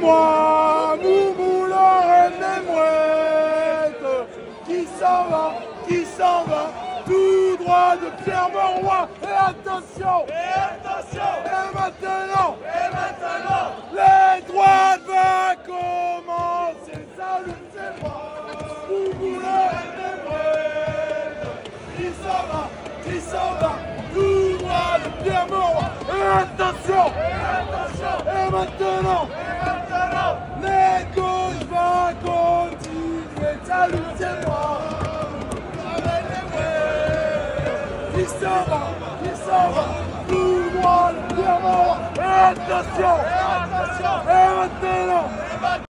moi, Moumou la reine des mouettes, qui s'en va, tout droit de Pierre Mauroy. Et attention, et maintenant, les droites vont commencer. Salut, c'est moi, Moumou la reine des mouettes, qui s'en va, tout droit de Pierre Mauroy. Et attention, et maintenant, les gauches vont continuer. Salut, c'est moi, qui s'en va, tout droit de Pierre Mauroy. Et attention, et maintenant.